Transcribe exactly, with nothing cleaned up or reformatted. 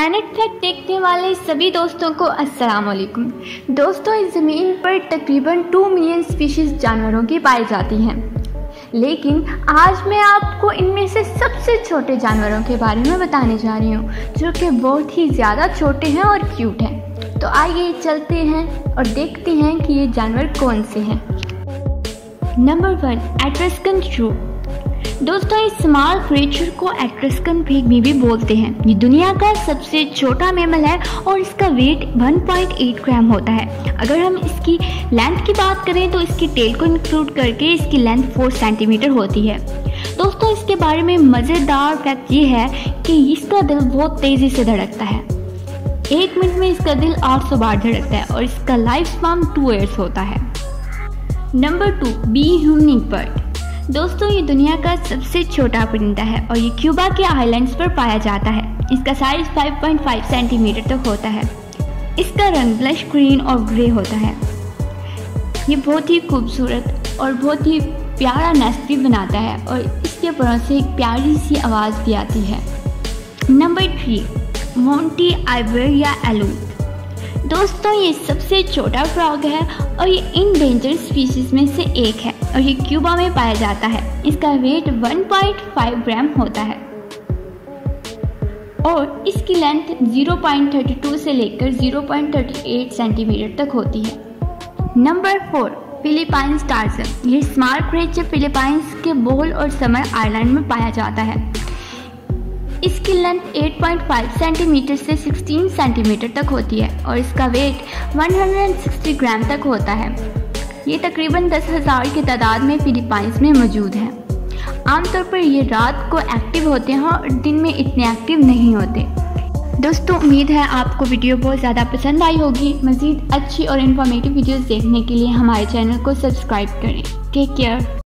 Planet fact देखने वाले सभी दोस्तों को अस्सलाम वालेकुम। दोस्तों, इस ज़मीन पर तकरीबन टू मिलियन स्पीशीज़ जानवरों की पाई जाती हैं, लेकिन आज मैं आपको इनमें से सबसे छोटे जानवरों के बारे में बताने जा रही हूँ, जो कि बहुत ही ज़्यादा छोटे हैं और क्यूट हैं। तो आइए चलते हैं और देखते हैं कि ये जानवर कौन से हैं। Number one, Etruscan shrew. दोस्तों, इस स्मॉल क्रिएचर को एट्रस्कन पिग भी बोलते हैं। ये दुनिया का सबसे छोटा मैमल है और इसका weight one point eight gram होता है। अगर हम इसकी लेंथ की बात करें तो इसकी टेल को इंक्लूड करके इसकी लेंथ फोर सेंटीमीटर होती है। दोस्तों, इसके बारे में मज़ेदार फैक्ट ये है कि इसका दिल बहुत तेज़ी से धड़कता है। एक मिनट में इसका दिल आठ सौ बार धड़कता है और इसका लाइफ स्पैन टू ईयर्स होता है। Number two, bee hummingbird. दोस्तों, ये दुनिया का सबसे छोटा परिंदा है और ये क्यूबा के आइलैंड्स पर पाया जाता है। इसका size five point five centimetre तक होता है। इसका रंग ब्लश ग्रीन और ग्रे होता है। ये बहुत ही खूबसूरत और बहुत ही प्यारा नेस्ट भी बनाता है और इसके परों से एक प्यारी सी आवाज़ भी आती है। Number three, Monte Iberia eleuth. दोस्तों, ये सबसे छोटा फ्रॉग है और ये इंडेंजर्ड स्पीशीज़ में से एक है और ये क्यूबा में पाया जाता है। इसका weight one point five gram होता है और इसकी length zero point thirty two से लेकर zero point thirty eight centimetre तक होती है। Number four, Philippines tarsier. ये स्मॉल क्रिएचर फिलीपाइंस के बोल और समर आइलैंड में पाया जाता है। इसकी length eight point five centimetre से सिक्सटीन सेंटीमीटर तक होती है और इसका weight one hundred sixty gram तक होता है। ये तकरीबन दस हज़ार की तादाद में फिलीपाइंस में मौजूद है। आमतौर पर ये रात को एक्टिव होते हैं और दिन में इतने एक्टिव नहीं होते। दोस्तों, उम्मीद है आपको वीडियो बहुत ज़्यादा पसंद आई होगी। मज़ीद अच्छी और इन्फॉर्मेटिव वीडियोज़ देखने के लिए हमारे चैनल को सब्सक्राइब करें। Take care.